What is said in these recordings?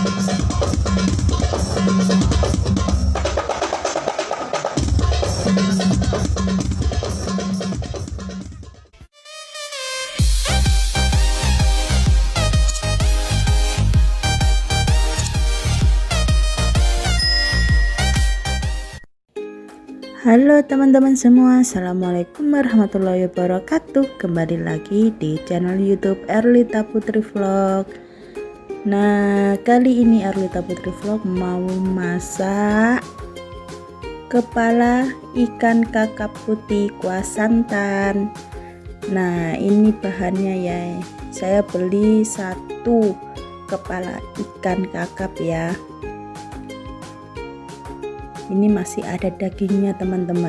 Halo teman-teman semua, assalamualaikum warahmatullahi wabarakatuh. Kembali lagi di channel YouTube Erlita Putri Vlog. Nah, kali ini Erlita Putri Vlog mau masak kepala ikan kakap putih kuah santan. Nah, ini bahannya ya. Saya beli 1 kepala ikan kakap ya. Ini masih ada dagingnya teman-teman,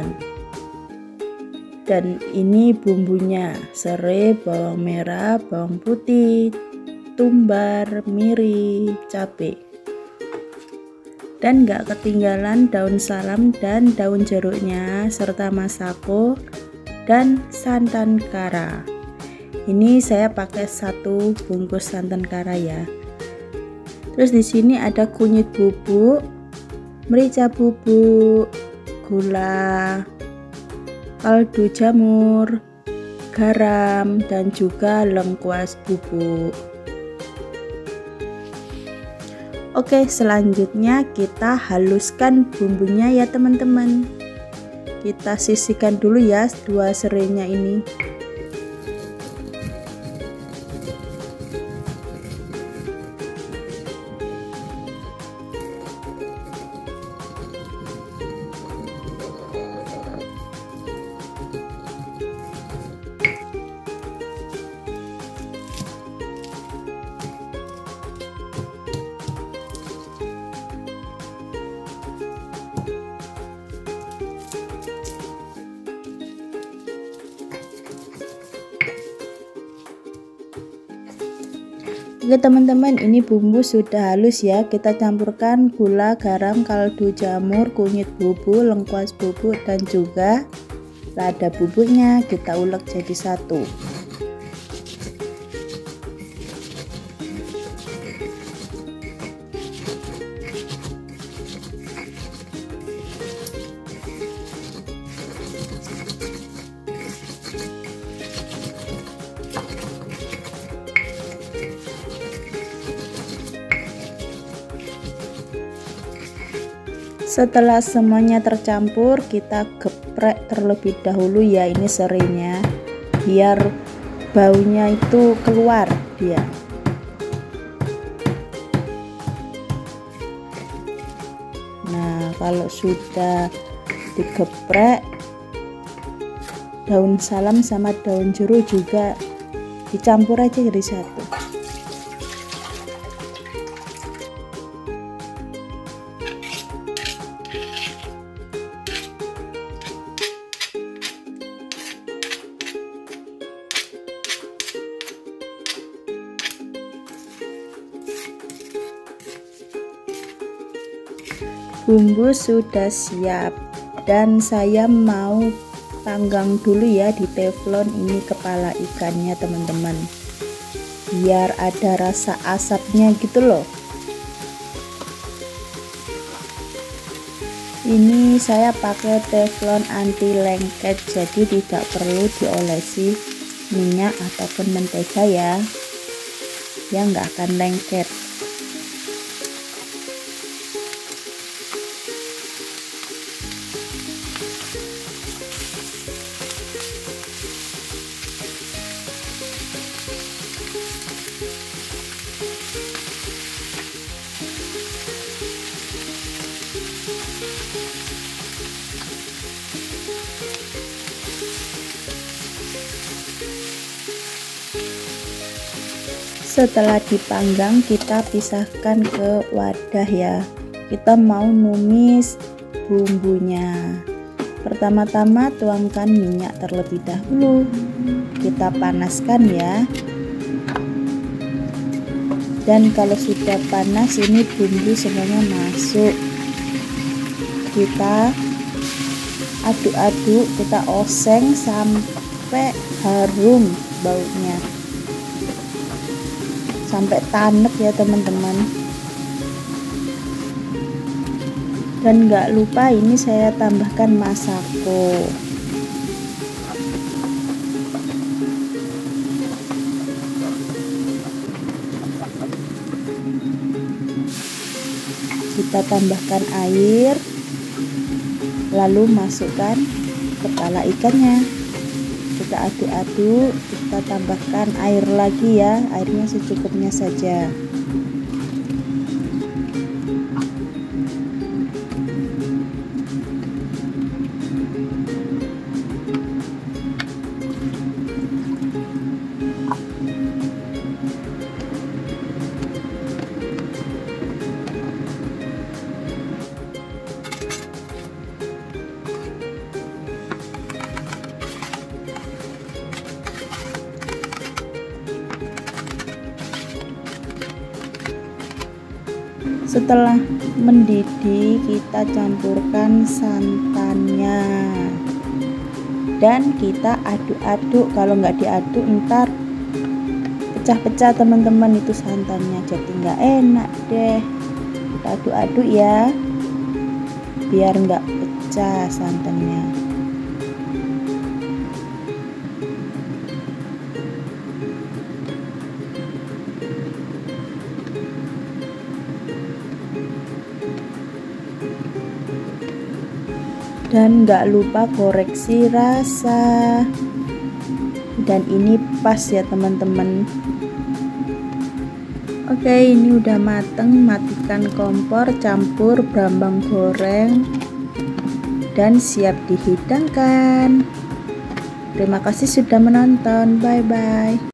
dan ini bumbunya: serai, bawang merah, bawang putih, tumbar, miri, cabai, dan gak ketinggalan daun salam dan daun jeruknya, serta masako dan santan kara. Ini saya pakai 1 bungkus santan kara ya. Terus di sini ada kunyit bubuk, merica bubuk, gula, kaldu jamur, garam, dan juga lengkuas bubuk. Oke, selanjutnya kita haluskan bumbunya ya teman-teman. Kita sisihkan dulu ya 2 serainya ini. Oke teman-teman, ini bumbu sudah halus ya. Kita campurkan gula, garam, kaldu jamur, kunyit bubuk, lengkuas bubuk, dan juga lada bubuknya. Kita ulek jadi satu. Setelah semuanya tercampur, kita geprek terlebih dahulu ya ini serainya, biar baunya itu keluar dia. Nah, kalau sudah digeprek, daun salam sama daun jeruk juga dicampur aja jadi satu. Bumbu sudah siap dan saya mau panggang dulu ya di teflon ini kepala ikannya teman-teman, biar ada rasa asapnya gitu loh. Ini saya pakai teflon anti lengket, jadi tidak perlu diolesi minyak ataupun mentega ya nggak akan lengket. Setelah dipanggang, kita pisahkan ke wadah ya. Kita mau numis bumbunya. Pertama-tama tuangkan minyak terlebih dahulu. Kita panaskan ya. Dan kalau sudah panas, ini bumbu semuanya masuk. Kita aduk-aduk, kita oseng sampai harum baunya, sampai tanek ya teman-teman. Dan nggak lupa ini saya tambahkan masako. Kita tambahkan air, lalu masukkan kepala ikannya. Kita aduk-aduk, kita tambahkan air lagi ya, airnya secukupnya saja. Setelah mendidih, kita campurkan santannya dan kita aduk-aduk. Kalau nggak diaduk ntar pecah-pecah teman-teman itu santannya, jadi nggak enak deh. Kita aduk-aduk ya biar nggak pecah santannya. Dan nggak lupa koreksi rasa, dan ini pas ya teman-teman. Oke, ini udah mateng. Matikan kompor, campur brambang goreng dan siap dihidangkan. Terima kasih sudah menonton, bye bye.